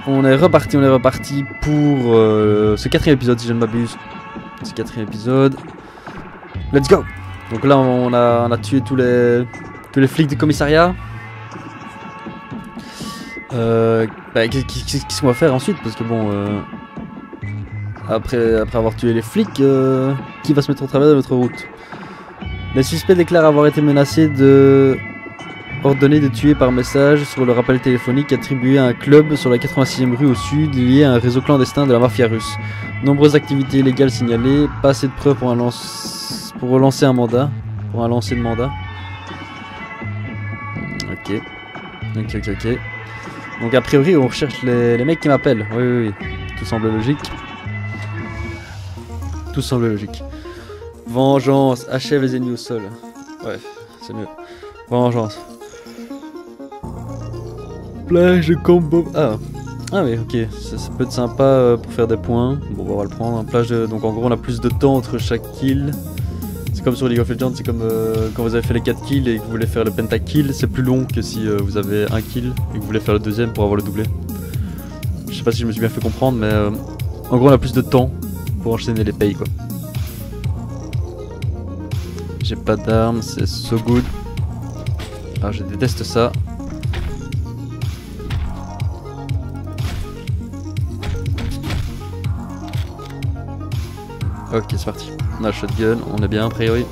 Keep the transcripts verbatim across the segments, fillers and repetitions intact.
on est reparti, on est reparti pour euh, ce quatrième épisode si je ne m'abuse. Ce quatrième épisode. Let's go. Donc là on a, on a tué tous les, tous les flics du commissariat. Euh, bah, qu'est-ce qu'on va faire ensuite? Parce que bon... Euh, après, après avoir tué les flics, euh, qui va se mettre au travers de notre route? Les suspects déclarent avoir été menacés de... ordonné de tuer par message sur le rappel téléphonique attribué à un club sur la quatre-vingt-sixième rue au sud lié à un réseau clandestin de la mafia russe. Nombreuses activités illégales signalées, pas assez de preuves pour, un lance... pour relancer un mandat. Pour un lancer de mandat. Ok. Ok, ok, ok. Donc a priori on recherche les, les mecs qui m'appellent. Oui, oui, oui. Tout semble logique. Tout semble logique. Vengeance, achève les ennemis au sol. Ouais, c'est mieux. Vengeance. Plage de combo. Ah, ah oui, ok. Ça, ça peut être sympa euh, pour faire des points. Bon, on va le prendre. Un plage de... Donc en gros, on a plus de temps entre chaque kill. C'est comme sur League of Legends, c'est comme euh, quand vous avez fait les quatre kills et que vous voulez faire le pentakill. C'est plus long que si euh, vous avez un kill et que vous voulez faire le deuxième pour avoir le doublé. Je sais pas si je me suis bien fait comprendre, mais euh, en gros, on a plus de temps pour enchaîner les payes, quoi. J'ai pas d'armes, c'est so good. Ah, je déteste ça. Ok, c'est parti. On a le shotgun, on est bien a priori.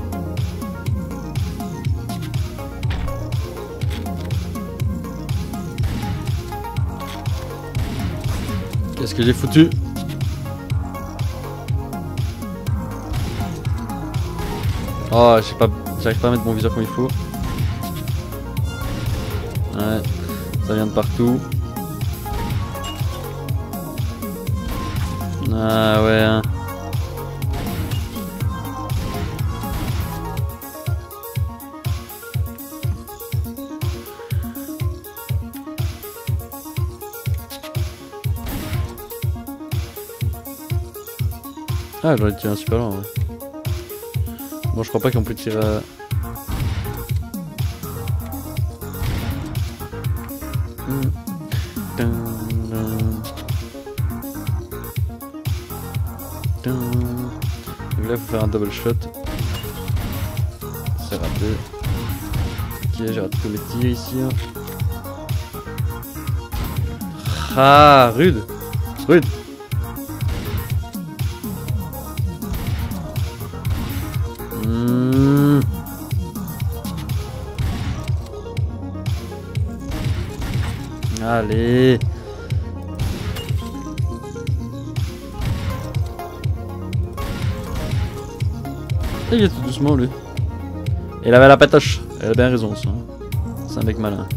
Qu'est-ce que j'ai foutu? Oh, je sais pas, j'arrive pas à mettre mon viseur comme il faut. Ouais, ça vient de partout. Ah ouais. Hein. Ah, j'aurais tiré un super loin, ouais. Bon, je crois pas qu'on peut tirer à... Donc là, il faut faire un double shot. C'est raté. Ok, j'ai raté tous mes tirs ici. Ah, rude. Rude. Mmh. Allez. Il est tout doucement lui. Il avait la patoche. Elle a bien raison ça. C'est un mec malin.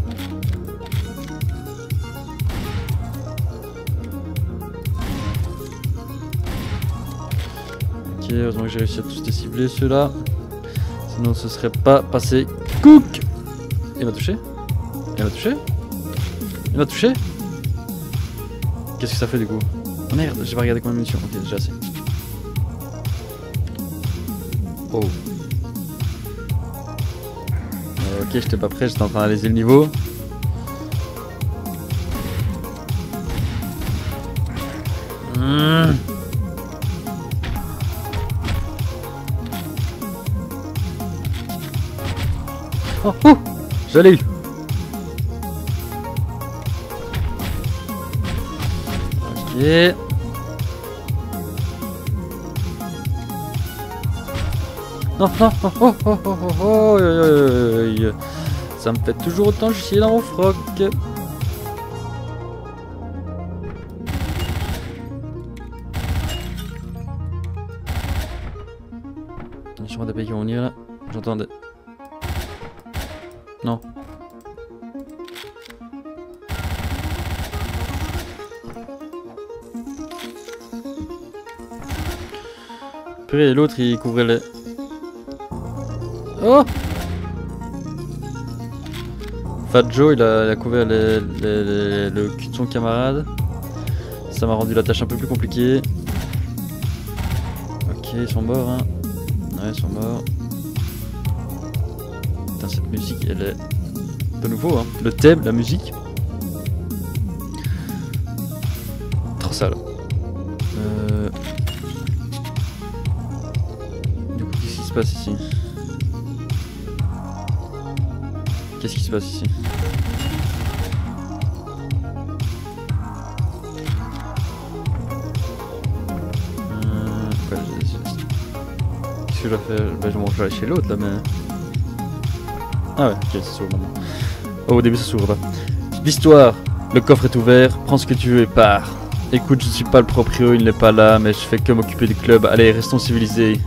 Ok, heureusement que j'ai réussi à tous les cibler ceux-là. Sinon ce serait pas passé. Cook. Il m'a touché. Il m'a touché. Il m'a touché. Qu'est-ce que ça fait du coup? Oh merde, j'ai pas regardé combien de munitions. Ok, déjà assez. Oh. Euh, ok, j'étais pas prêt, j'étais en train d'analyser le niveau. Mmh. Oh, oh, je l'ai eu. Ok. Non, non, oh, oh, oh, oh, oh, oh, oh, ça me fait toujours autant chier dans mon froc. Je vois des pays qui vont venir là. J'entendais. Non. Purée, l'autre il couvrait les... Oh! Fat Joe il a, il a couvert les, les, les, le cul de son camarade. Ça m'a rendu la tâche un peu plus compliquée. Ok, ils sont morts hein. Ouais, ils sont morts. Putain, cette musique elle est... De nouveau hein. Le thème, la musique. ça là. Euh... Du coup, qu'est-ce qui se passe ici? Qu'est-ce qui se passe ici? euh... Qu'est-ce que je dois faire? Bah, je vais aller chez l'autre là, mais. Ah ouais, ok, ça s'ouvre maintenant. Oh, au début, ça s'ouvre pas. L'histoire. Le coffre est ouvert, prends ce que tu veux et pars. Écoute, je ne suis pas le proprio, il n'est pas là, mais je fais que m'occuper du club. Allez, restons civilisés.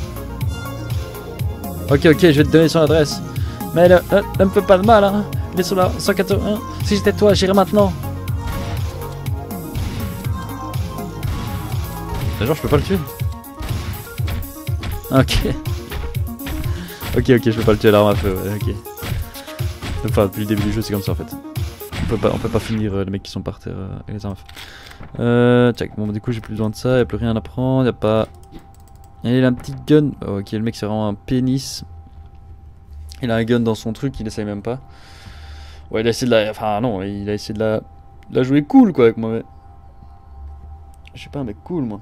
Ok, ok, je vais te donner son adresse. Mais ne, ne, ne me fais pas de mal, hein. Il est sur la cent quatre-vingt-un. Si j'étais toi, j'irais maintenant. Genre, je peux pas le tuer. Ok. Ok, ok, je peux pas le tuer à l'arme à feu, ouais, ok. Enfin, depuis le début du jeu, c'est comme ça en fait. On peut pas, on peut pas finir euh, les mecs qui sont par terre euh, et les armes à feu. Euh, tchac, bon, du coup, j'ai plus besoin de ça, y'a plus rien à prendre, y'a pas. Il a un petit gun. Oh, ok, le mec, c'est vraiment un pénis. Il a un gun dans son truc, il essaye même pas. Ouais, il a essayé de la. Enfin, non, il a essayé de la, de la jouer cool quoi avec moi. Mais... Je suis pas un mec cool, moi.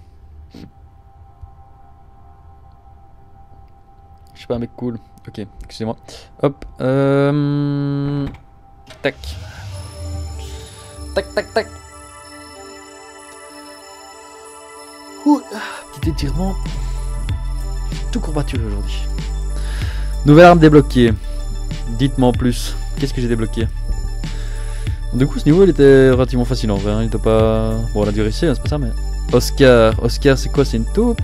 Je suis pas un mec cool. Ok, excusez-moi. Hop. Euh... Tac. Tac, tac, tac. Ouh, petit étirement. Tout courbaturé aujourd'hui. Nouvelle arme débloquée. Dites-moi en plus. Qu'est-ce que j'ai débloqué? Du coup, ce niveau il était relativement facile en vrai. Hein. Il était pas. Bon, on a dû réussir, hein, c'est pas ça, mais. Oscar. Oscar, c'est quoi? C'est une taupe?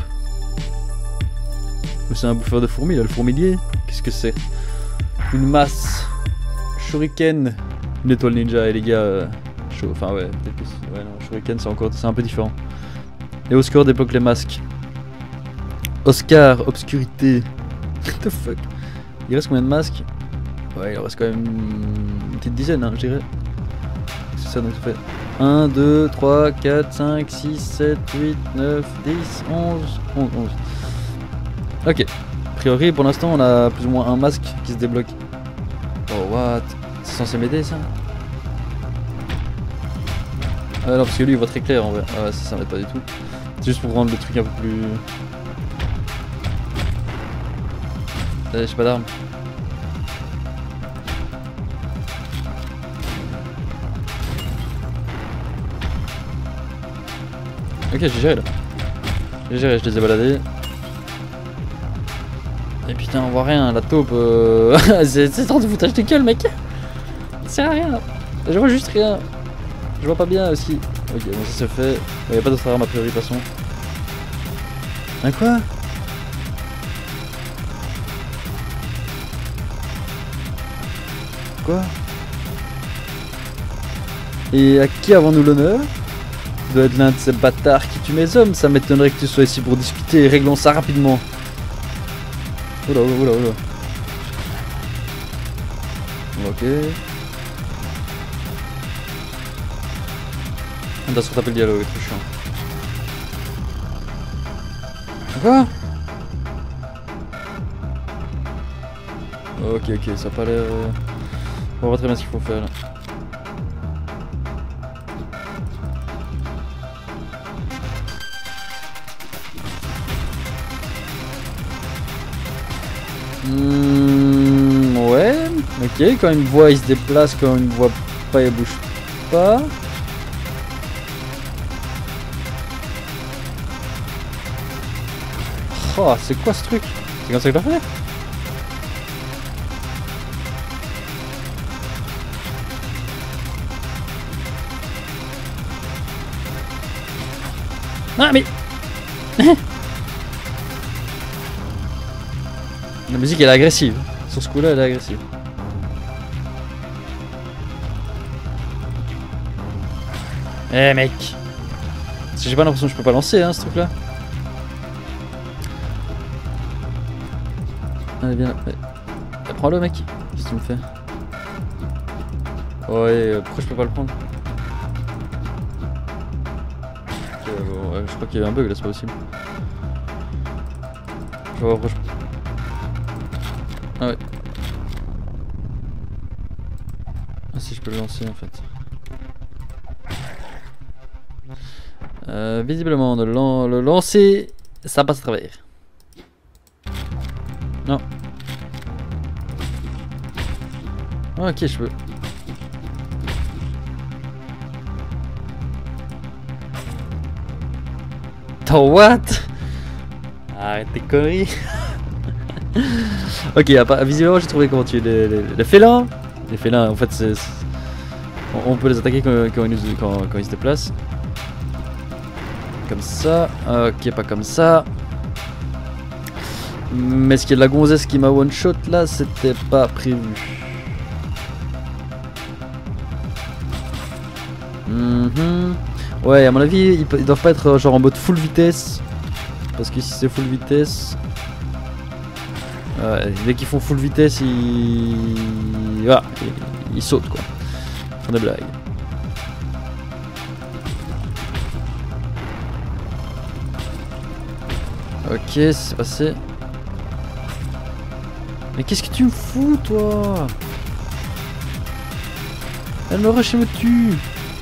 Ou c'est un bouffeur de fourmis là, le fourmilier? Qu'est-ce que c'est? Une masse. Shuriken. Une étoile ninja et les gars. Euh, chaud. Enfin, ouais, peut-être que c'est. Ouais, non, Shuriken c'est encore. C'est un peu différent. Et Oscar débloque les masques. Oscar, obscurité. What the fuck? Il reste combien de masques? Ouais, il en reste quand même une petite dizaine, hein, je dirais. C'est ça, donc ça fait un, deux, trois, quatre, cinq, six, sept, huit, neuf, dix, onze, onze, onze. Ok. A priori, pour l'instant, on a plus ou moins un masque qui se débloque. Oh, what? C'est censé m'aider, ça? Ah non, parce que lui, il voit très clair, en vrai. Ah ouais, ça, ça m'aide pas du tout. C'est juste pour rendre le truc un peu plus... Euh, j'ai pas d'arme. Ok, j'ai géré là. J'ai géré, je les ai baladés. Et putain, on voit rien, la taupe. Euh... c'est trop de foutage de gueule, mec. Ça sert à rien. Je vois juste rien. Je vois pas bien aussi. Ok, bon, ça se fait. Il n'y a pas d'autre arme a priori, de toute façon. Un quoi? Quoi? Et à qui avons-nous l'honneur? Tu dois être l'un de ces bâtards qui tuent mes hommes. Ça m'étonnerait que tu sois ici pour discuter. Réglons ça rapidement. Oula, oula, oula, oula. Ok. On doit se retaper le dialogue, c'est chiant. Quoi? Ok, ok, ça a pas l'air... On voit très bien ce qu'il faut faire là. Mmh, ouais, ok, quand il me voit il se déplace, quand il me voit pas il bouge pas. Oh, c'est quoi ce truc? C'est comme ça que je dois faire? Ah mais la musique elle est agressive. Sur ce coup là elle est agressive. Eh hey, mec. Parce que j'ai pas l'impression que je peux pas lancer hein ce truc là. Allez viens là. Ouais. Prends-le mec. Qu'est-ce que tu me fais? Ouais euh, pourquoi je peux pas le prendre? Bon, ouais, je crois qu'il y a un bug là, c'est pas possible. Je vais voir pourquoi je... Ah ouais. Ah si je peux le lancer en fait. Euh, visiblement, de lan le lancer, ça passe à travers. Non. Ok, je peux. Oh, what? Arrête tes conneries. Ok, visiblement j'ai trouvé comment tuer les, les, les félins. Les félins, en fait, c'est, on, on peut les attaquer quand, quand, ils, quand, quand ils se déplacent. Comme ça. Ok, pas comme ça. Mais ce qui est de la gonzesse qui m'a one shot là, c'était pas prévu. Mm-hmm. Ouais, à mon avis, ils, ils doivent pas être genre en mode full vitesse. Parce que si c'est full vitesse. Ouais, dès qu'ils font full vitesse, ils. Voilà, ils, ils sautent quoi. Ils font des blagues. Ok, c'est passé. Mais qu'est-ce que tu me fous, toi? Elle me rush et me tue.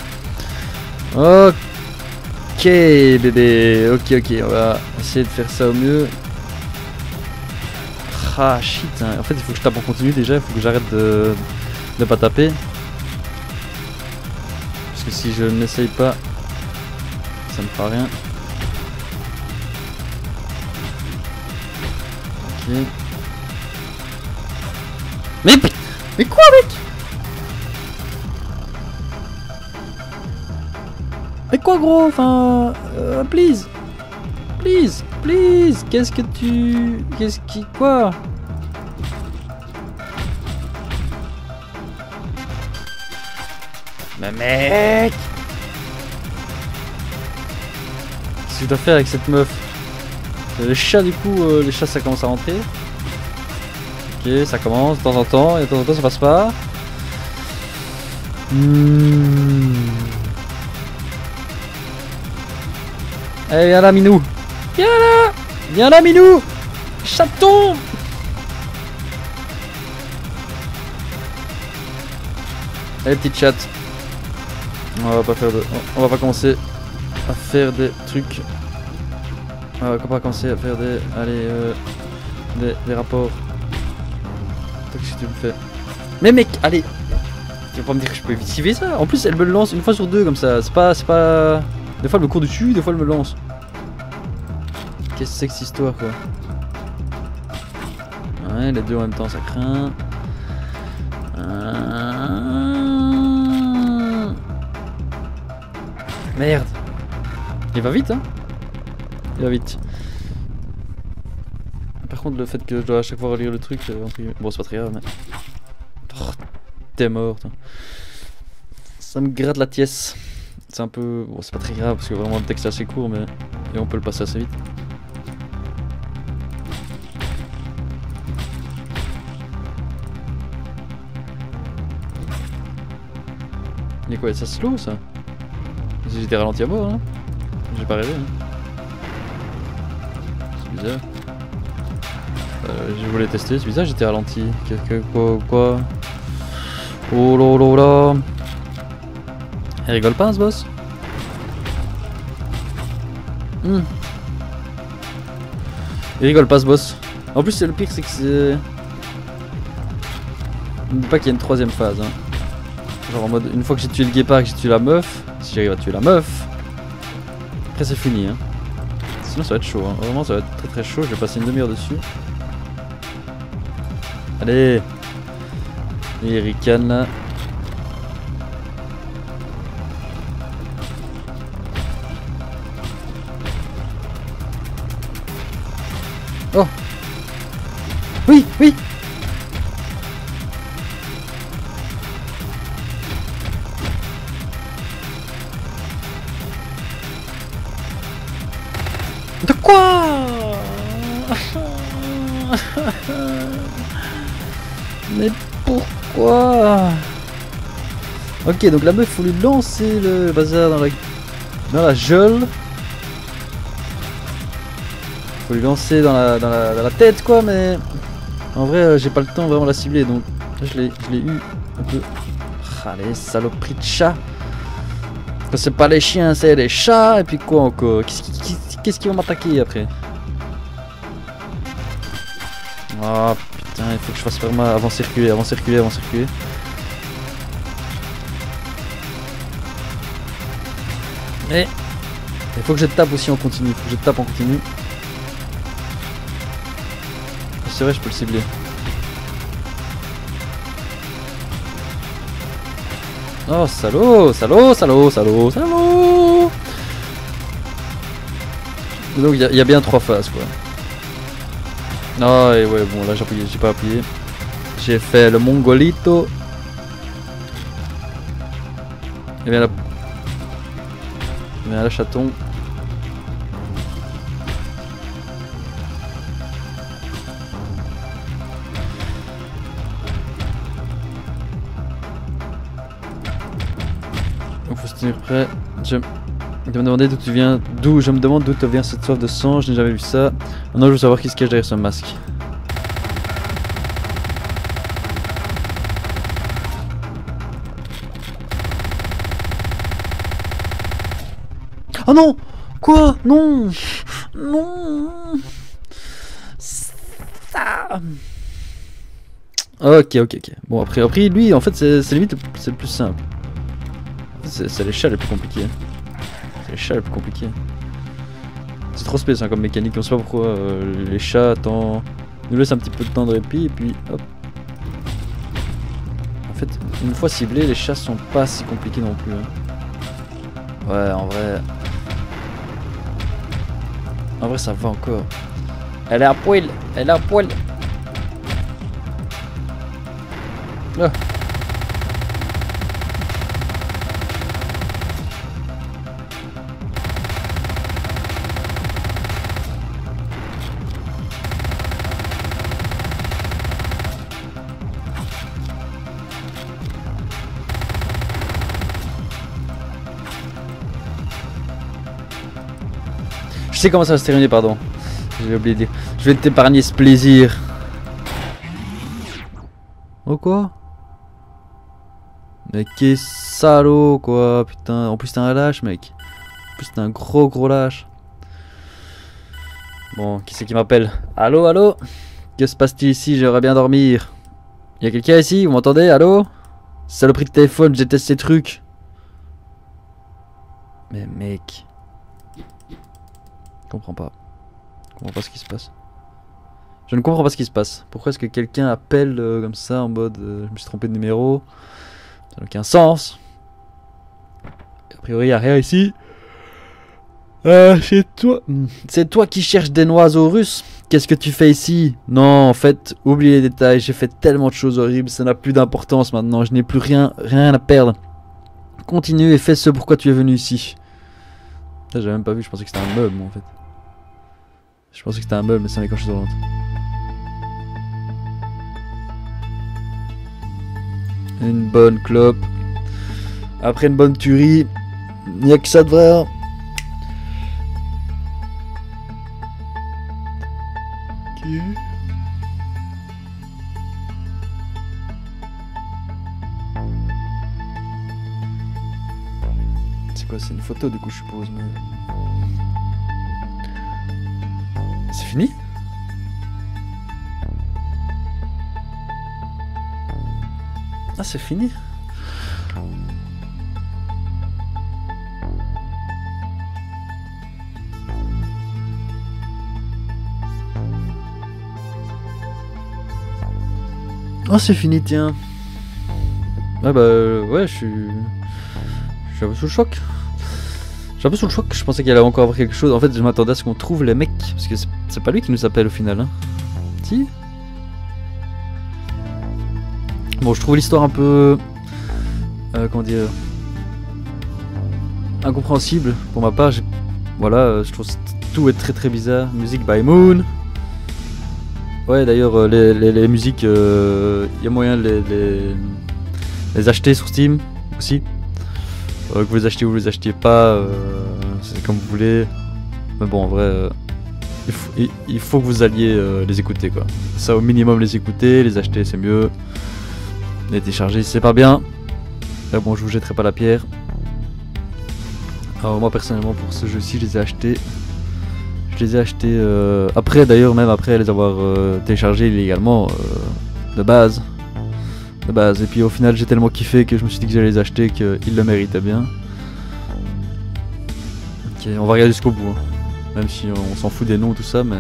Ok, bébé. Ok, ok, on va essayer de faire ça au mieux. Ah, shit. Hein. En fait, il faut que je tape en continu déjà. Il faut que j'arrête de ne pas taper. Parce que si je n'essaye pas, ça ne fera rien. Ok. Mais, mais quoi, mec? Mais quoi, gros? Enfin, euh, please, please, please. Qu'est-ce que tu, qu'est-ce qui, quoi? Mais mec, qu'est-ce que je dois faire avec cette meuf? Les chats, du coup, euh, les chats, ça commence à rentrer. Ok, ça commence de temps en temps, et de temps en temps ça passe pas. Mmh. Allez, viens là, Minou. Viens là. Viens là, Minou. Chaton. Allez, petite chatte. On va pas faire de... On va pas commencer à faire des trucs. On va pas commencer à faire des... Allez, euh... Des, des rapports. Qu'est-ce que tu me fais? Mais mec, allez! Tu vas pas me dire que je peux esquiver ça? En plus, elle me le lance une fois sur deux comme ça. C'est pas, c'est pas. Des fois, elle me court dessus, des fois, elle me lance. Qu'est-ce que c'est que cette histoire, quoi? Ouais, les deux en même temps, ça craint. Euh... Merde! Il va vite, hein? Il va vite. Par contre, le fait que je dois à chaque fois relire le truc, euh, bon, c'est pas très grave, mais. Oh, t'es mort, toi. Ça me gratte la tiesse. C'est un peu. Bon, c'est pas très grave parce que vraiment le texte est assez court, mais. Et on peut le passer assez vite. Mais quoi, ça slow ça? J'étais ralenti à mort, hein? J'ai pas rêvé, hein? C'est bizarre. Euh, je voulais tester, c'est bizarre, j'étais ralenti. Quelque quoi quoi? Oh là là là! Elle rigole pas, ce boss? Hmm. Il rigole pas, ce boss. En plus, c'est le pire, c'est que c'est. N'oublie pas qu'il y a une troisième phase. Hein. Genre en mode, une fois que j'ai tué le guépard, que j'ai tué la meuf, si j'arrive à tuer la meuf, après c'est fini. Hein. Sinon, ça va être chaud. Hein. Vraiment, ça va être très très chaud. Je vais passer une demi-heure dessus. Allez! Il ricane là. Oh! Oui, oui! De quoi? Mais pourquoi? Ok, donc la meuf, faut lui lancer le bazar dans la, dans la geôle. Faut lui lancer dans la, dans la, dans la tête, quoi, mais en vrai, euh, j'ai pas le temps de vraiment la cibler, donc je l'ai eu un peu. Allez, saloperie de chat. Quand c'est pas les chiens, c'est les chats, et puis quoi encore? Qu'est-ce qui, qui, qu'est-ce qui va m'attaquer après? Ah putain, il faut que je fasse vraiment avant circuler, avant circuler, avant circuler. Et il faut que je tape aussi en continu, il faut que je tape en continu. C'est vrai, je peux le cibler. Oh salaud, salaud, salaud, salaud, salaud. Donc il y, y a bien trois phases quoi. Ah et ouais bon là j'ai appuyé, j'ai pas appuyé. J'ai fait le mongolito. Et bien là. Et bien là chaton. Donc faut se tenir prêt. Je... Je me demandais d'où tu viens, d'où je me demande d'où te vient cette soif de sang, je n'ai jamais vu ça. Maintenant je veux savoir qui se cache derrière ce masque. Oh non! Quoi? Non! Non! Ça... Ok, ok, ok. Bon après, après lui en fait c'est limite c'est le plus simple. C'est les chats les plus compliqués. Les chats les plus compliqués. C'est trop spécial hein, comme mécanique, on sait pas pourquoi euh, les chats attendent, nous laissent un petit peu de temps de répit et puis hop. En fait, une fois ciblés, les chats sont pas si compliqués non plus. Hein. Ouais, en vrai. En vrai, ça va encore. Elle est à poil, elle est à poil. Là. Je sais comment ça va se terminer, pardon. J'ai oublié de dire. Je vais t'épargner ce plaisir. Oh quoi? Mais qu'est-ce salaud quoi, putain. En plus t'es un lâche mec. En plus t'es un gros gros lâche. Bon, qui c'est qui m'appelle? Allô, allô? Que se passe-t-il ici? J'aimerais bien dormir. Y'a quelqu'un ici? Vous m'entendez? Allô? Saloperie de téléphone, je déteste ces trucs. Mais mec... Je comprends pas. Je comprends pas ce qui se passe. Je ne comprends pas ce qui se passe. Pourquoi est-ce que quelqu'un appelle euh, comme ça en mode euh, je me suis trompé de numéro? Ça n'a aucun sens. A priori, il n'y a rien ici. Euh, c'est toi. C'est toi qui cherches des oiseaux russes. Qu'est-ce que tu fais ici? Non, en fait, oublie les détails. J'ai fait tellement de choses horribles. Ça n'a plus d'importance maintenant. Je n'ai plus rien, rien à perdre. Continue et fais ce pourquoi tu es venu ici. Ça, j'avais même pas vu. Je pensais que c'était un meuble, moi, en fait. Je pensais que c'était un meuble, mais c'est un écorché de Une bonne clope. Après une bonne tuerie, il n'y a que ça de vrai. Okay. C'est quoi? C'est une photo du coup, je suppose. Mais... C'est fini? Ah, c'est fini? Oh, c'est fini, tiens. Ah bah euh, ouais, je suis... Je suis un peu sous le choc. Je suis un peu sous le choc, je pensais qu'il allait encore avoir quelque chose. En fait, je m'attendais à ce qu'on trouve les mecs. Parce que c'est pas lui qui nous appelle au final. Hein. Si? Bon, je trouve l'histoire un peu... Euh, comment dire... incompréhensible pour ma part. Voilà, je trouve que tout est très très bizarre. Musique by Moon. Ouais, d'ailleurs, euh, les, les, les musiques, il euh, y a moyen de les, les, les acheter sur Steam aussi. Euh, que vous les achetez ou vous les achetez pas, euh, c'est comme vous voulez. Mais bon, en vrai, euh, il, faut, il, il faut que vous alliez euh, les écouter quoi. Ça, au minimum, les écouter, les acheter, c'est mieux. Les télécharger, c'est pas bien. Là, bon, je vous jetterai pas la pierre. Alors moi personnellement pour ce jeu-ci je les ai achetés. Je les ai achetés euh, après d'ailleurs, même après les avoir euh, téléchargés illégalement euh, de base. De base. Et puis au final j'ai tellement kiffé que je me suis dit que j'allais les acheter, qu'ils le méritaient bien. Ok, on va regarder jusqu'au bout. Hein. Même si on, on s'en fout des noms tout ça, mais...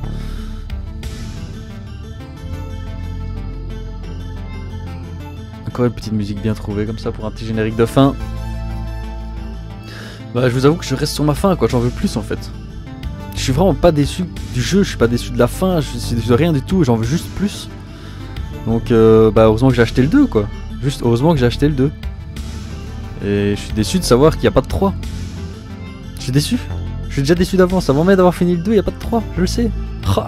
Encore une petite musique bien trouvée comme ça pour un petit générique de fin. Bah je vous avoue que je reste sur ma fin quoi, j'en veux plus en fait. Je suis vraiment pas déçu du jeu, je suis pas déçu de la fin, je suis déçu de rien du tout, j'en veux juste plus. Donc euh, bah heureusement que j'ai acheté le deux quoi. Juste heureusement que j'ai acheté le deux. Et je suis déçu de savoir qu'il n'y a pas de trois. Je suis déçu. Je suis déjà déçu d'avance, avant même d'avoir fini le deux, il n'y a pas de trois, je le sais. Ha.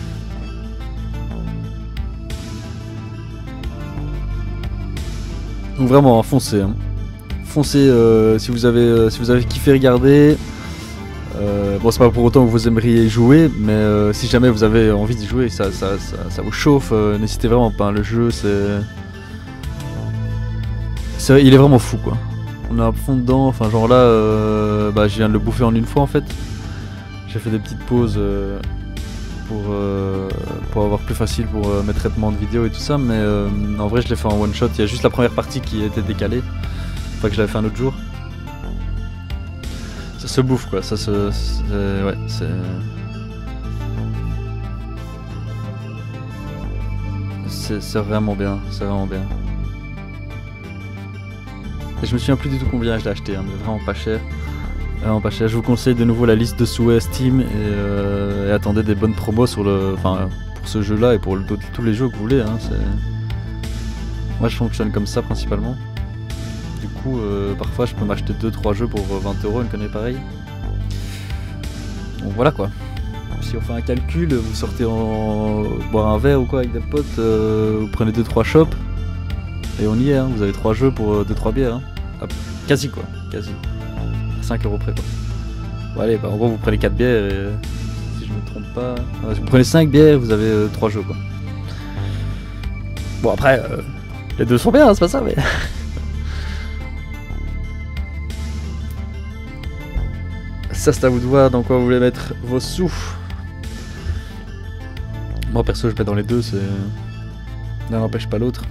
Donc vraiment, foncez. Hein. Foncez euh, si vous avez euh, si vous avez kiffé regarder. Euh, bon, c'est pas pour autant que vous aimeriez y jouer, mais euh, si jamais vous avez envie d'y jouer, ça, ça, ça, ça vous chauffe, euh, n'hésitez vraiment pas. Hein. Le jeu, c'est... c'est, il est vraiment fou, quoi. On est à fond dedans. Enfin, genre là, euh, bah, je viens de le bouffer en une fois, en fait. J'ai fait des petites pauses euh, pour euh, pour avoir plus facile pour euh, mes traitements de vidéos et tout ça, mais euh, en vrai, je l'ai fait en one shot. Il y a juste la première partie qui était décalée. Enfin, que je l'avais fait un autre jour. Ça se bouffe quoi, ça se... ouais, c'est... C'est vraiment bien, c'est vraiment bien. Et je me souviens plus du tout combien je l'ai acheté, hein, mais vraiment pas cher. Vraiment pas cher. Je vous conseille de nouveau la liste de souhaits Steam et, euh, et attendez des bonnes promos sur le... Enfin, pour ce jeu là et pour le, tous les jeux que vous voulez. Hein, moi je fonctionne comme ça principalement. Du coup, euh, parfois je peux m'acheter deux trois jeux pour vingt euros, une connerie pareille. Donc voilà quoi. Si on fait un calcul, vous sortez en boire un verre ou quoi avec des potes, euh, vous prenez deux trois shops et on y est. Hein. Vous avez trois jeux pour deux trois bières. Hein. Ah, quasi quoi, quasi. À cinq euros près quoi. Bon allez, bah, en gros vous prenez quatre bières et si je me trompe pas, ah, si vous prenez cinq bières, vous avez euh, trois jeux quoi. Bon après, euh, les deux sont bien, hein, c'est pas ça mais. Ça c'est à vous de voir dans quoi vous voulez mettre vos sous. Moi perso je mets dans les deux, c'est... l'un n'empêche pas l'autre.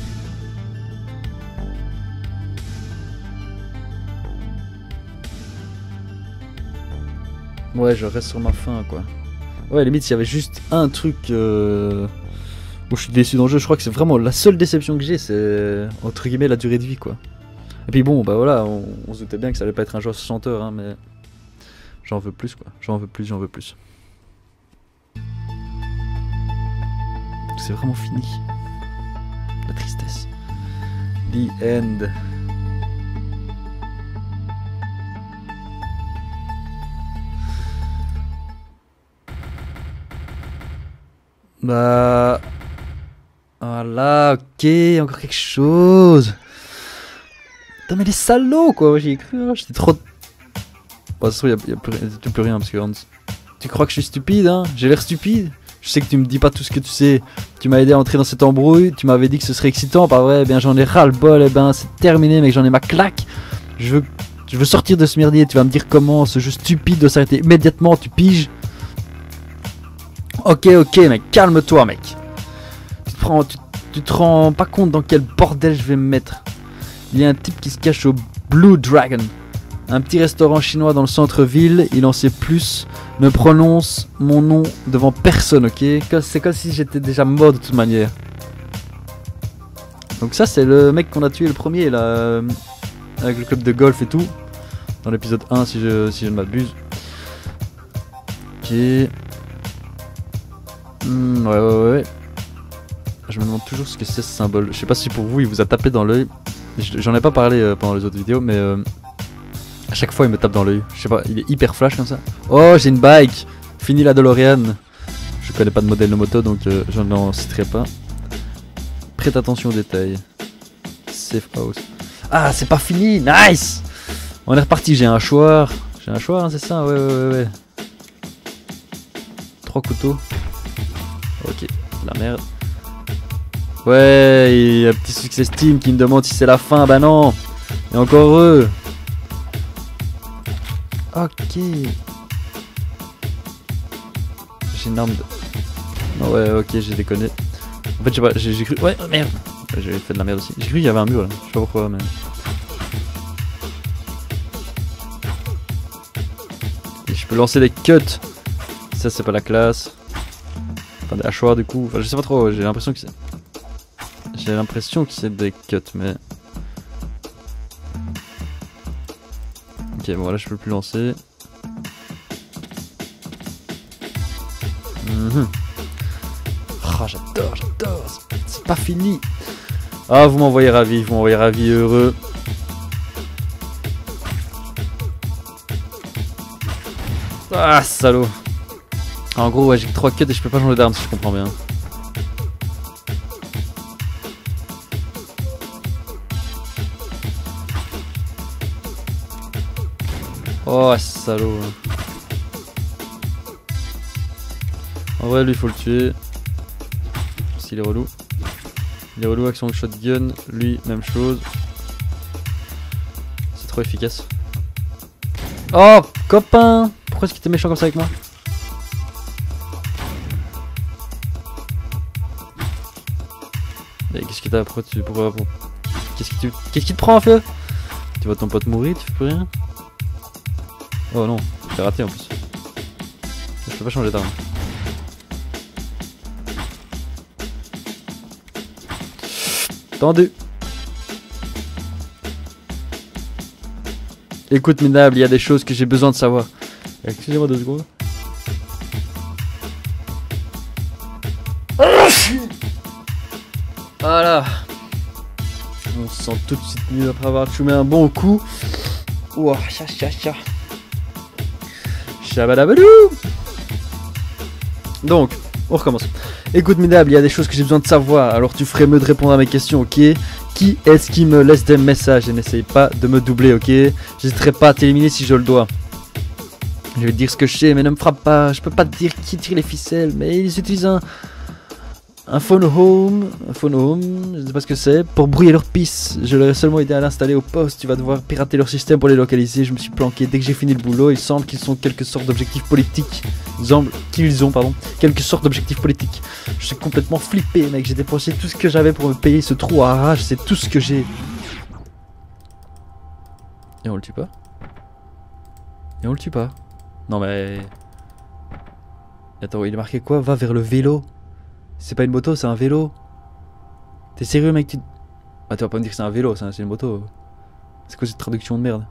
Ouais je reste sur ma faim quoi. Ouais limite s'il y avait juste un truc euh... où je suis déçu dans le jeu, je crois que c'est vraiment la seule déception que j'ai, c'est entre guillemets la durée de vie quoi. Et puis bon bah voilà, on, on se doutait bien que ça allait pas être un jeu soixante heures hein, mais... J'en veux plus quoi, j'en veux plus, j'en veux plus. C'est vraiment fini. La tristesse. The end. Bah... Voilà, ok, encore quelque chose. Putain mais les salauds quoi, j'y ai cru, hein. J'étais trop... Bon, de toute façon, il n'y a, a, plus, plus rien parce que tu crois que je suis stupide, hein? J'ai l'air stupide. Je sais que tu me dis pas tout ce que tu sais. Tu m'as aidé à entrer dans cette embrouille. Tu m'avais dit que ce serait excitant, pas vrai? Eh bien, j'en ai ras le bol. Eh ben, c'est terminé, mec. J'en ai ma claque. Je veux, je veux sortir de ce merdier. Tu vas me dire comment ce jeu stupide doit s'arrêter immédiatement. Tu piges? Ok, ok, mec. Calme-toi, mec. Tu te, prends, tu, tu te rends pas compte dans quel bordel je vais me mettre. Il y a un type qui se cache au Blue Dragon. Un petit restaurant chinois dans le centre-ville, il en sait plus, ne prononce mon nom devant personne, ok? C'est comme si j'étais déjà mort de toute manière. Donc ça c'est le mec qu'on a tué le premier là, euh, avec le club de golf et tout, dans l'épisode un si je, si je ne m'abuse. Ok. Mmh, ouais ouais ouais. Je me demande toujours ce que c'est ce symbole. Je sais pas si pour vous il vous a tapé dans l'œil. J'en ai pas parlé euh, pendant les autres vidéos mais... Euh, à chaque fois il me tape dans l'œil, je sais pas, il est hyper flash comme ça. Oh j'ai une bike. Fini la DeLorean. Je connais pas de modèle de moto donc euh, je n'en citerai pas. Prête attention aux détails. Safe house. Ah c'est pas fini, nice. On est reparti, j'ai un choix. J'ai un choix hein, c'est ça, ouais ouais ouais ouais. Trois couteaux. Ok, la merde. Ouais, il y a un petit succès Steam qui me demande si c'est la fin, bah non. Et encore heureux. Ok. J'ai une arme de... Oh ouais, ok, j'ai déconné. En fait, j'ai pas... j'ai cru... Ouais, oh, merde. J'ai fait de la merde aussi. J'ai cru qu'il y avait un mur là. Je sais pas pourquoi, mais... Et je peux lancer des cuts. Ça, c'est pas la classe. Enfin, des hachoirs du coup. Enfin, je sais pas trop. J'ai l'impression que c'est... J'ai l'impression que c'est des cuts, mais... Ok, bon là je peux plus lancer. Mmh. Oh, j'adore, j'adore. C'est pas fini. Ah, vous m'envoyez ravi, vous m'envoyez ravi, heureux. Ah, salaud. En gros, ouais, j'ai que trois cuts et je peux pas changer d'arme si je comprends bien. Oh, salaud. En vrai, lui, il faut le tuer. Parce qu'il est relou. Il est relou avec son shotgun. Lui, même chose. C'est trop efficace. Oh, copain! Pourquoi est-ce qu'il était méchant comme ça avec moi? Et qu'est-ce que t'as? Pourquoi tu... Pourquoi... Pour... Qu'est-ce que tu... Qu'est-ce qui te prend, feu? Tu vois ton pote mourir, tu fais plus rien? Oh non, j'ai raté en plus. Je peux pas changer d'arme. Tendu. Écoute minable, il y a des choses que j'ai besoin de savoir. Excusez-moi deux secondes. Voilà. On se sent tout de suite mieux après avoir chumé un bon coup. Ouah, cha cha cha. Chabadabadou. Donc, on recommence. Écoute minable, il y a des choses que j'ai besoin de savoir. Alors tu ferais mieux de répondre à mes questions, ok? Qui est-ce qui me laisse des messages? Et n'essaye pas de me doubler, ok? J'hésiterai pas à t'éliminer si je le dois. Je vais te dire ce que je sais, mais ne me frappe pas. Je peux pas te dire qui tire les ficelles, mais ils utilisent un... Un phone home, un phone home, je sais pas ce que c'est, pour brouiller leur piste. Je leur ai seulement aidé à l'installer au poste. Tu vas devoir pirater leur système pour les localiser. Je me suis planqué dès que j'ai fini le boulot. Il semble qu'ils sont quelque sorte d'objectifs politiques. Il semble qu'ils ont, pardon, quelque sorte d'objectifs politiques. Je suis complètement flippé, mec. J'ai dépensé tout ce que j'avais pour me payer ce trou à rage. C'est tout ce que j'ai. Et on le tue pas? Et on le tue pas? Non mais... Attends, il est marqué quoi? Va vers le vélo. C'est pas une moto, c'est un vélo. T'es sérieux, mec? tu... Ah, tu vas pas me dire que c'est un vélo, c'est une moto. C'est quoi cette traduction de merde?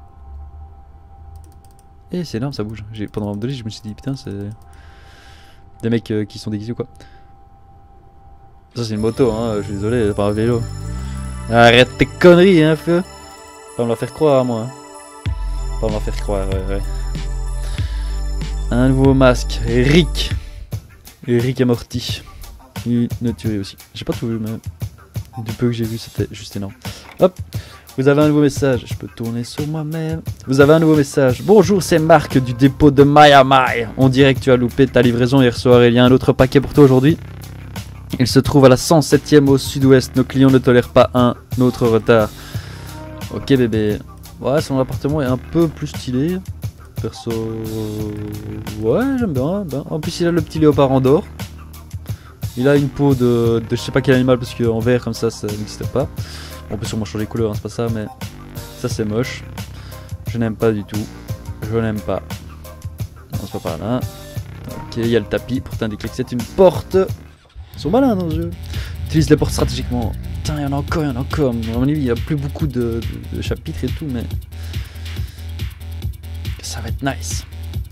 Eh, c'est énorme, ça bouge. Pendant un moment donné, je me suis dit, putain, c'est... Des mecs euh, qui sont déguisés ou quoi? Ça, c'est une moto, hein, je suis désolé, c'est pas un vélo. Arrête tes conneries, hein, feu. Pas me la faire croire, moi. Pas me la faire croire, ouais, ouais. Un nouveau masque, Rick. Rick et Morty. Une tuerie aussi. J'ai pas tout vu, mais du peu que j'ai vu, c'était juste énorme. Hop, vous avez un nouveau message. Je peux tourner sur moi-même. Vous avez un nouveau message. Bonjour, c'est Marc du dépôt de Mayamai. On dirait que tu as loupé ta livraison hier soir. Il y a un autre paquet pour toi aujourd'hui. Il se trouve à la cent septième au sud-ouest. Nos clients ne tolèrent pas un autre retard. Ok, bébé. Ouais, son appartement est un peu plus stylé. Perso. Ouais, j'aime bien, bien. En plus, il a le petit léopard en d'or. Il a une peau de, de je sais pas quel animal parce qu'en vert comme ça ça n'existe pas. On peut sûrement changer de couleur, hein, c'est pas ça, mais ça c'est moche. Je n'aime pas du tout. Je n'aime pas. Non, c'est pas par là. Ok, il y a le tapis pour t'indiquer que c'est une porte. Ils sont malins dans ce jeu. Utilise les portes stratégiquement. Putain, il y en a encore, il y en a encore. À mon avis, il y a plus beaucoup de, de, de chapitres et tout, mais ça va être nice.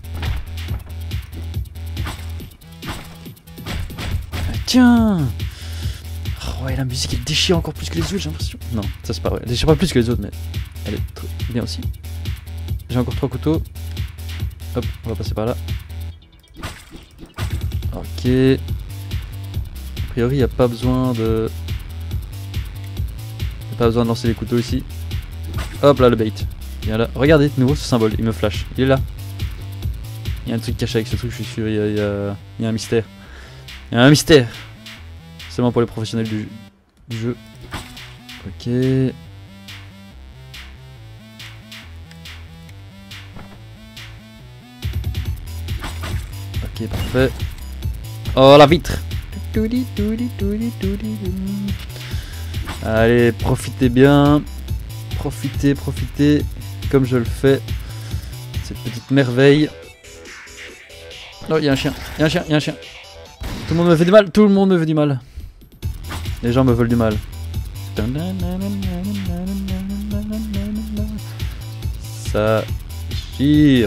Tiens! Oh ouais, la musique elle déchire encore plus que les autres, j'ai l'impression. Non, ça c'est pas vrai. Elle déchire pas plus que les autres, mais elle est très bien aussi. J'ai encore trois couteaux. Hop, on va passer par là. Ok. A priori, il n'y a pas besoin de... Y a pas besoin de lancer les couteaux ici. Hop là, le bait. Viens là. Regardez, de nouveau ce symbole, il me flash. Il est là. Il y a un truc caché avec ce truc, je suis sûr. Il y a, il y a, il y a un mystère. Il y a un mystère. Seulement pour les professionnels du, du jeu. Ok. Ok, parfait. Oh, la vitre. Allez, profitez bien. Profitez, profitez. Comme je le fais. Cette petite merveille. Oh, il y a un chien. Il y a un chien, il y a un chien. Tout le monde me fait du mal. Tout le monde me fait du mal. Les gens me veulent du mal. Ça gire.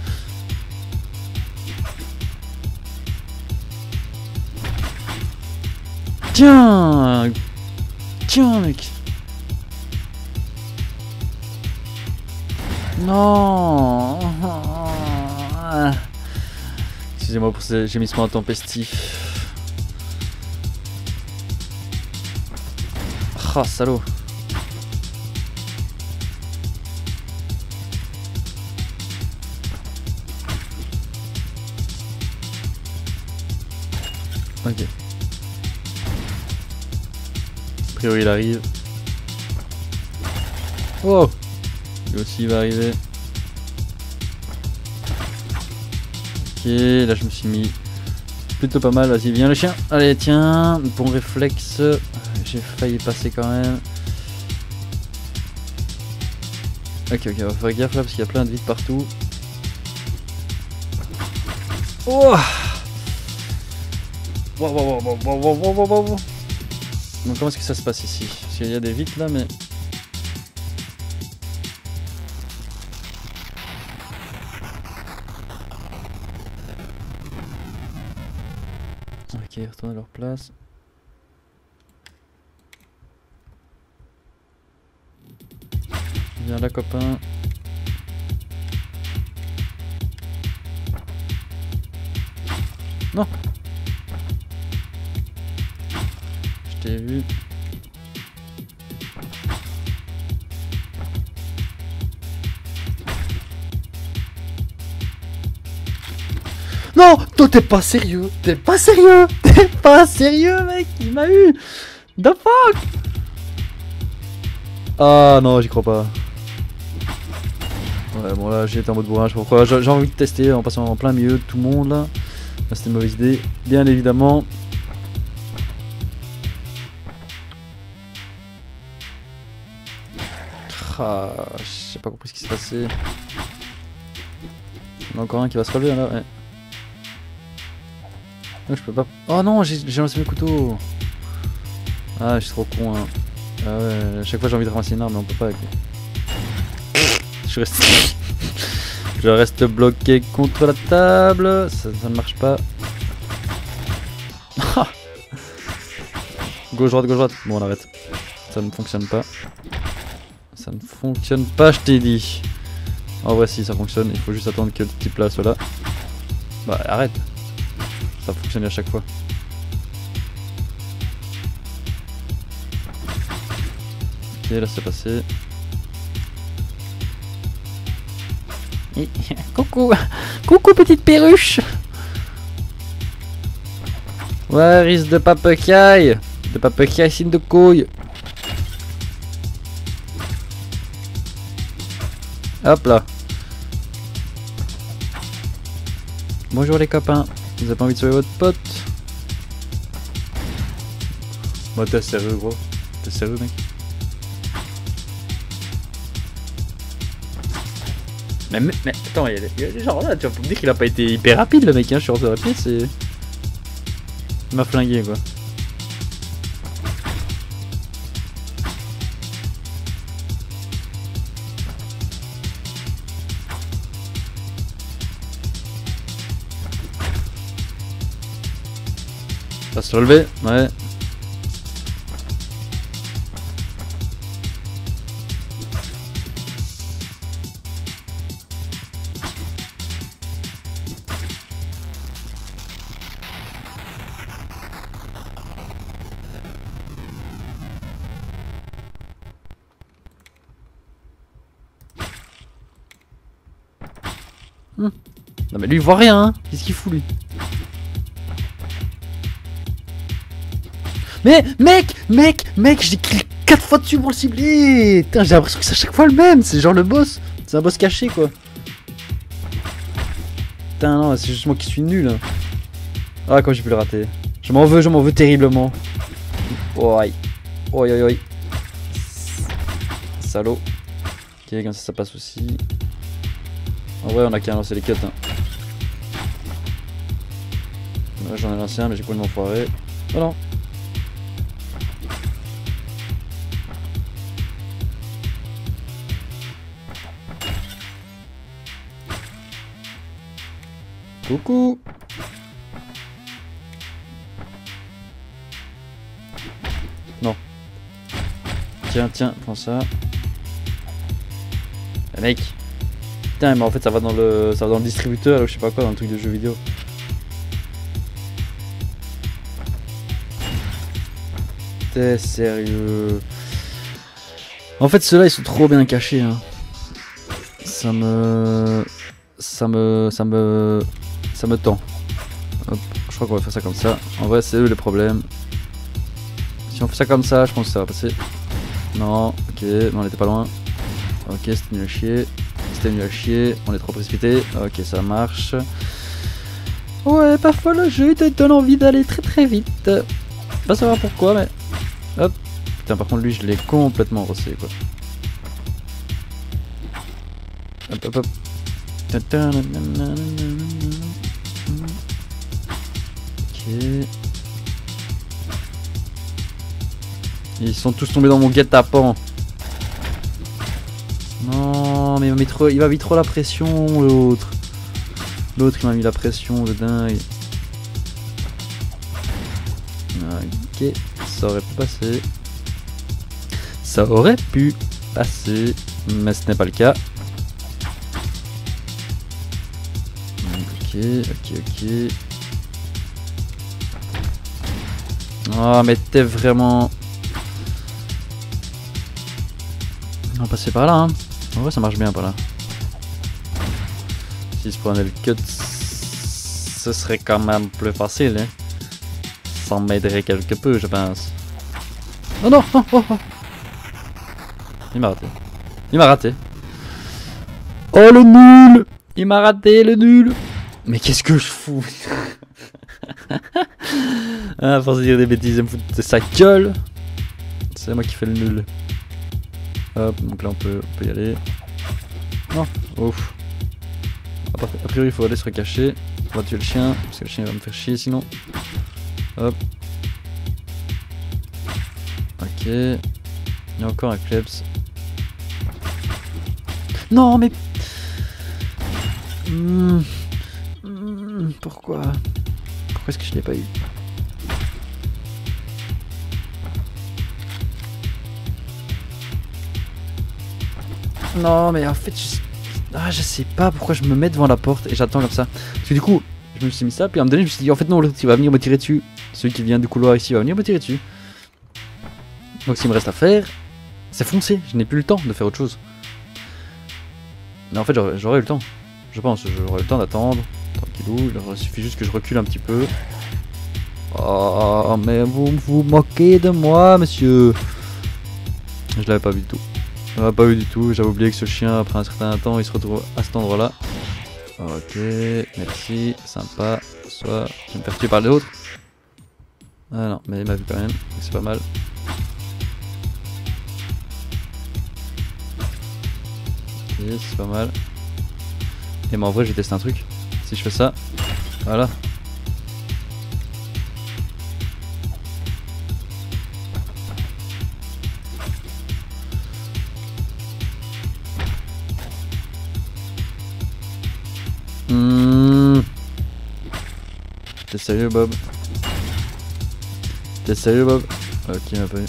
Tiens. Tiens, mec. Non. Excusez-moi pour ces gémissements intempestifs. Ah, salaud. Ok. A priori il arrive. Oh, lui aussi il va arriver. Ok, là je me suis mis plutôt pas mal. Vas-y, viens le chien. Allez, tiens, bon réflexe. J'ai failli passer quand même. Ok, ok, on va faire gaffe là parce qu'il y a plein de vides partout. Oh, wow, wow, wow, wow, wow, wow, wow, wow. Donc comment est-ce que ça se passe ici? Parce qu'il y a des vitres là, mais... Ok, retourne à leur place. Viens là, copain. Non. Je t'ai vu. Non, toi t'es pas sérieux. T'es pas sérieux. T'es pas sérieux, mec. Il m'a eu. The fuck. Ah non, j'y crois pas. Ouais, bon là j'ai été en mode bourrin, je sais pas pourquoi. J'ai envie de tester en passant en plein milieu de tout le monde là. Là c'était une mauvaise idée, bien évidemment. Ah, j'ai pas compris ce qui s'est passé. Il y en a encore un qui va se relever là, ouais. Non, je peux pas. Oh non, j'ai lancé mes couteaux. Ah, je suis trop con hein. Ah ouais, à chaque fois j'ai envie de ramasser une arme mais on peut pas avec. Je reste... je reste bloqué contre la table. Ça, ça ne marche pas. Gauche droite, gauche droite. Bon, on arrête. Ça ne fonctionne pas. Ça ne fonctionne pas, je t'ai dit. En vrai, si ça fonctionne, il faut juste attendre que le type là soit là. Bah, arrête. Ça fonctionne à chaque fois. Ok, là c'est passé. Coucou, coucou petite perruche. Ouais, risque de papecaille. De papecaille, signe de couille. Hop là. Bonjour les copains. Vous avez pas envie de sauver votre pote? Bah t'es sérieux gros? T'es sérieux mec? Mais, mais, mais attends, il y, a, il y a des gens là, tu vas me dire qu'il a pas été hyper rapide le mec, hein, je suis rentré rapide, c'est... Il m'a flingué quoi. Ça va se relever, ouais. Hum. Non mais lui il voit rien, hein. Qu'est-ce qu'il fout lui? Mais mec, mec, mec, j'ai cliqué quatre fois dessus pour le cibler. Putain, j'ai l'impression que c'est à chaque fois le même, c'est genre le boss. C'est un boss caché quoi. Putain non, c'est juste moi qui suis nul. Hein. Ah, quand j'ai pu le rater. Je m'en veux, je m'en veux terriblement. Oi. Oi, oi, oi. Salaud. Ok, comme ça, ça passe aussi. En vrai, on a qu'à lancer les cuts. Hein. Ouais, j'en ai lancé un, mais j'ai complètement foiré. Oh non. Coucou. Non. Tiens, tiens, prends ça. Eh, mec. Putain, mais en fait ça va dans le ça va dans le distributeur ou je sais pas quoi, dans le truc de jeux vidéo. T'es sérieux? En fait ceux-là ils sont trop bien cachés hein. Ça me ça me ça me ça me tend. Hop, je crois qu'on va faire ça comme ça. En vrai c'est eux les problèmes. Si on fait ça comme ça, je pense que ça va passer. Non, ok, mais on était pas loin. Ok, c'était nul à chier. C'était nul à chier, on est trop précipité. Ok, ça marche. Ouais, parfois le jeu te donne envie d'aller très très vite. Pas savoir pourquoi, mais. Hop. Putain, par contre, lui, je l'ai complètement rossé quoi. Hop, hop, hop. Ok. Ils sont tous tombés dans mon guet-apens. Non, mais il m'a mis trop, il m'a mis trop la pression, l'autre. L'autre, il m'a mis la pression de dingue. Ok, ça aurait pu passer. Ça aurait pu passer, mais ce n'est pas le cas. Ok, ok, ok. Oh, mais t'es vraiment... On va passer par là, hein. En vrai, ça marche bien par là. Si je prenais le cut, ce serait quand même plus facile, hein. Ça m'aiderait quelque peu, je pense. Oh non, oh, oh, oh. Il m'a raté. Il m'a raté. Oh le nul. Il m'a raté, le nul. Mais qu'est-ce que je fous? Ah, à force de dire des bêtises, il me fout de sa gueule. C'est moi qui fais le nul. Hop, donc là on peut, on peut y aller. Non, ouf. A priori il faut aller se recacher. On va tuer le chien, parce que le chien va me faire chier sinon. Hop. Ok. Il y a encore un Klebs. Non mais... Mmh. Mmh. Pourquoi Pourquoi est-ce que je l'ai pas eu? Non mais en fait je... Ah, je sais pas pourquoi je me mets devant la porte et j'attends comme ça. Parce que du coup je me suis mis ça puis à un moment donné je me suis dit en fait non l'autre il va venir me tirer dessus. Celui qui vient du couloir ici va venir me tirer dessus. Donc ce qu'il me reste à faire c'est foncer. Je n'ai plus le temps de faire autre chose. Mais en fait j'aurais eu le temps. Je pense j'aurais eu le temps d'attendre. Tranquillou, il suffit juste que je recule un petit peu. Oh mais vous vous moquez de moi monsieur. Je l'avais pas vu du tout. Je l'avais pas vu du tout, j'avais oublié que ce chien après un certain temps il se retrouve à cet endroit là. Ok, merci, sympa. Soit je vais me faire tuer par les autres. Ah non, mais il m'a vu quand même, c'est pas mal. Ok, c'est pas mal. Et mais en vrai, je vais tester un truc. Si je fais ça, voilà. Mmh. T'es sérieux Bob? T'es sérieux Bob? Ok, il m'a pas eu.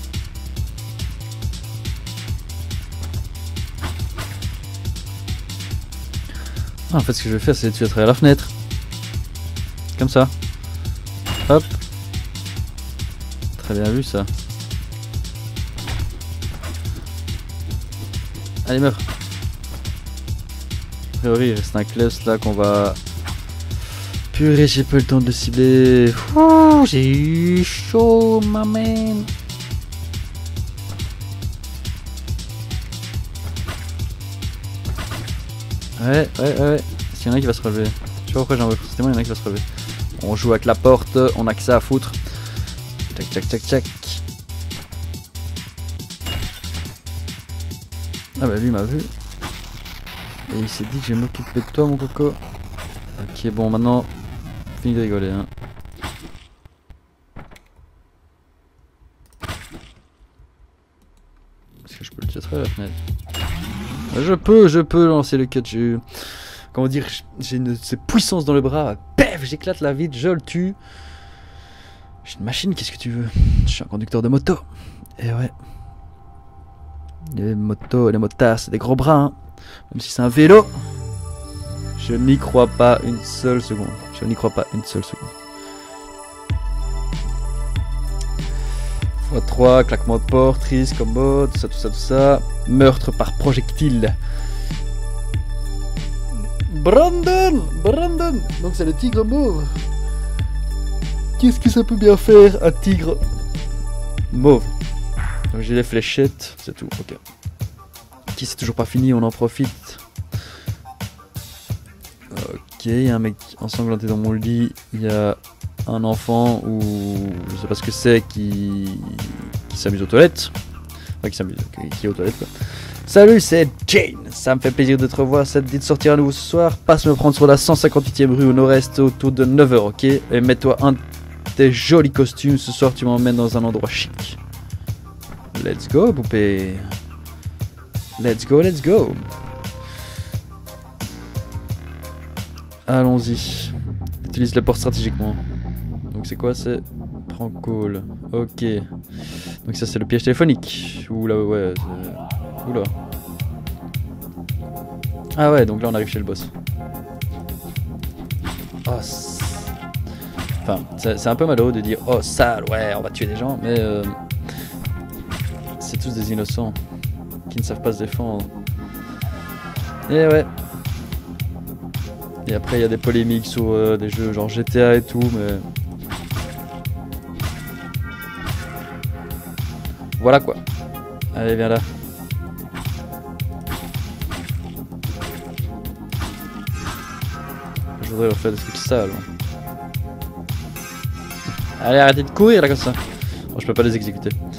Ah, en fait ce que je vais faire c'est de tuer à travers la fenêtre. Comme ça. Hop. Très bien vu ça. Allez meurs. A priori il reste un Klebs là qu'on va... Purée, j'ai pas eu le temps de le cibler. Ouh, j'ai eu chaud ma man. Ouais, ouais, ouais, ouais. S'il y en a qui va se relever. Je sais pas pourquoi j'ai envie forcément, il y en a qui va se relever. On joue avec la porte, on a que ça à foutre. Tchac tchac tchac tchac. Ah bah lui il m'a vu. Et il s'est dit que je vais m'occuper de toi mon coco. Ok bon maintenant, fini de rigoler hein. Est-ce que je peux le tirer à la fenêtre? Je peux, je peux lancer le cut. J'ai, comment dire, j'ai une cette puissance dans le bras. Pef, j'éclate la vitre, je le tue. J'ai une machine, qu'est-ce que tu veux? Je suis un conducteur de moto. Et ouais. Les motos et les motards, c'est des gros bras. Hein. Même si c'est un vélo. Je n'y crois pas une seule seconde. Je n'y crois pas une seule seconde. fois trois, claquement de porte, risque, combo, tout ça, tout ça, tout ça. Meurtre par projectile. Brandon, Brandon. Donc c'est le tigre mauve. Qu'est-ce que ça peut bien faire, un tigre mauve? Donc j'ai les fléchettes, c'est tout, ok. Qui c'est toujours pas fini, on en profite. Ok, il y a un mec ensanglanté dans mon lit, il y a un enfant ou je sais pas ce que c'est qui, qui s'amuse aux toilettes. Enfin qui s'amuse, qui, qui est aux toilettes quoi. Salut, c'est Jane, ça me fait plaisir de te revoir, ça te dit de sortir à nouveau ce soir, passe me prendre sur la cent cinquante-huitième rue au nord-est autour de neuf heures, ok? Et mets-toi un de tes jolis costumes, ce soir tu m'emmènes dans un endroit chic. Let's go poupée. Let's go, let's go. Allons-y. Utilise les portes stratégiquement. Donc c'est quoi? C'est prends call. Ok. Donc ça c'est le piège téléphonique. Oula ouais. Oula. Ah ouais, donc là on arrive chez le boss. Oh, enfin, c'est un peu malheureux de dire oh sale, ouais, on va tuer des gens, mais euh, c'est tous des innocents qui ne savent pas se défendre. Et ouais. Et après il y a des polémiques sur euh, des jeux genre G T A et tout, mais voilà quoi. Allez, viens là. Je voudrais leur faire des trucs sales. Allez, arrêtez de courir là comme ça. Bon, je peux pas les exécuter.